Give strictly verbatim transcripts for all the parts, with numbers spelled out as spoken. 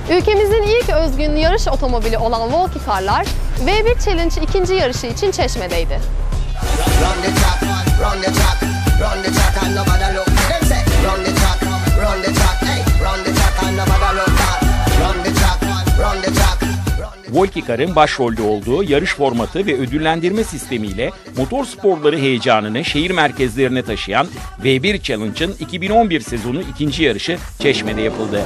Ülkemizin ilk özgün yarış otomobili olan Volkikarlar V bir Challenge ikinci yarışı için Çeşme'deydi. Volkikar'ın başrolde olduğu yarış formatı ve ödüllendirme sistemiyle motor sporları heyecanını şehir merkezlerine taşıyan V bir Challenge'ın iki bin on bir sezonu ikinci yarışı Çeşme'de yapıldı.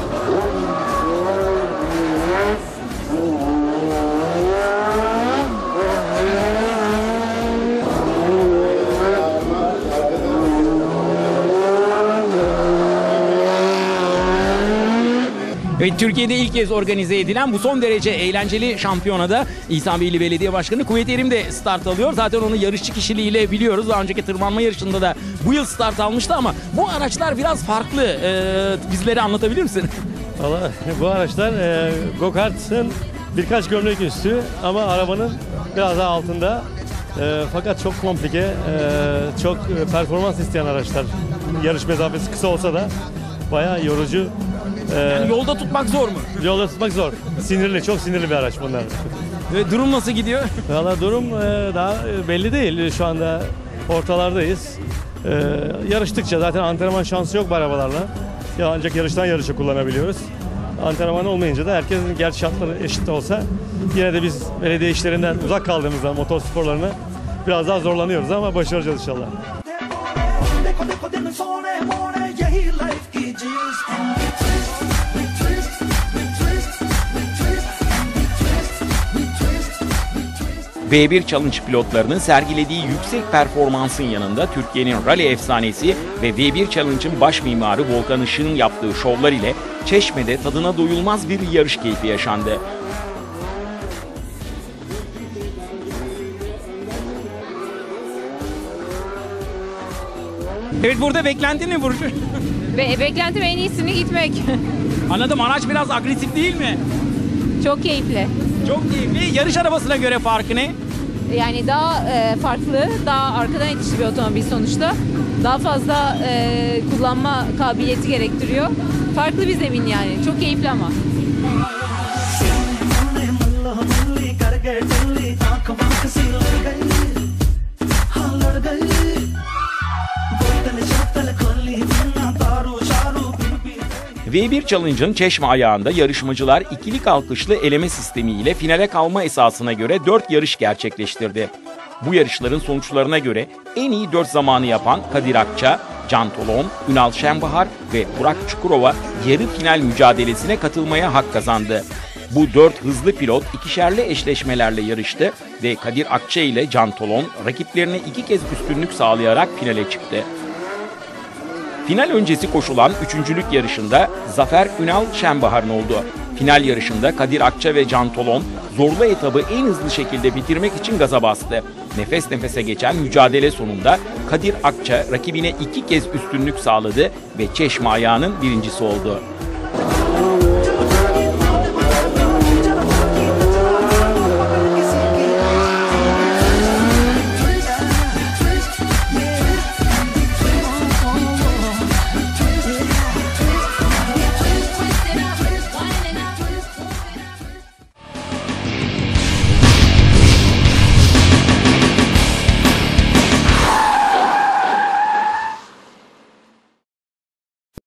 Evet, Türkiye'de ilk kez organize edilen bu son derece eğlenceli şampiyonada İhsanbeyli Belediye Başkanı Kuvvet Erim de start alıyor. Zaten onu yarışçı kişiliğiyle biliyoruz. Daha önceki tırmanma yarışında da bu yıl start almıştı ama bu araçlar biraz farklı. Ee, bizlere anlatabilir misin? Vallahi bu araçlar e, go-kart'ın birkaç gömlek üstü ama arabanın biraz daha altında. E, fakat çok komplike, e, çok performans isteyen araçlar. Yarış mesafesi kısa olsa da bayağı yorucu. Yani yolda tutmak zor mu? Yolda tutmak zor. Sinirli, çok sinirli bir araç bunlar. Ve durum nasıl gidiyor? Valla durum daha belli değil. Şu anda ortalardayız. Yarıştıkça zaten antrenman şansı yok bu arabalarla. Ya ancak yarıştan yarışa kullanabiliyoruz. Antrenman olmayınca da herkesin gerçi şartları eşit olsa yine de biz belediye işlerinden uzak kaldığımızda motor sporlarına biraz daha zorlanıyoruz ama başaracağız inşallah. V bir Challenge pilotlarının sergilediği yüksek performansın yanında Türkiye'nin rally efsanesi ve V bir Challenge'ın baş mimarı Volkan Işık'ın yaptığı şovlar ile Çeşme'de tadına doyulmaz bir yarış keyfi yaşandı. Evet, burada beklentin ne Burcu? Ve beklentim en iyisini gitmek. Anladım, araç biraz agresif değil mi? Çok keyifli. Çok keyifli. Yarış arabasına göre farkı ne? Yani daha e, farklı, daha arkadan itişli bir otomobil sonuçta. Daha fazla e, kullanma kabiliyeti gerektiriyor. Farklı bir zemin yani. Çok keyifli ama. V bir Challenge'ın Çeşme ayağında yarışmacılar ikili kalkışlı eleme sistemiyle finale kalma esasına göre dört yarış gerçekleştirdi. Bu yarışların sonuçlarına göre en iyi dört zamanı yapan Kadir Akça, Can Tolon, Ünal Şenbahar ve Burak Çukurova yarı final mücadelesine katılmaya hak kazandı. Bu dört hızlı pilot ikişerli eşleşmelerle yarıştı ve Kadir Akça ile Can Tolon rakiplerine iki kez üstünlük sağlayarak finale çıktı. Final öncesi koşulan üçüncülük yarışında zafer Ünal Şenbahar'ın oldu. Final yarışında Kadir Akça ve Can Tolon zorlu etabı en hızlı şekilde bitirmek için gaza bastı. Nefes nefese geçen mücadele sonunda Kadir Akça rakibine iki kez üstünlük sağladı ve Çeşme ayağının birincisi oldu.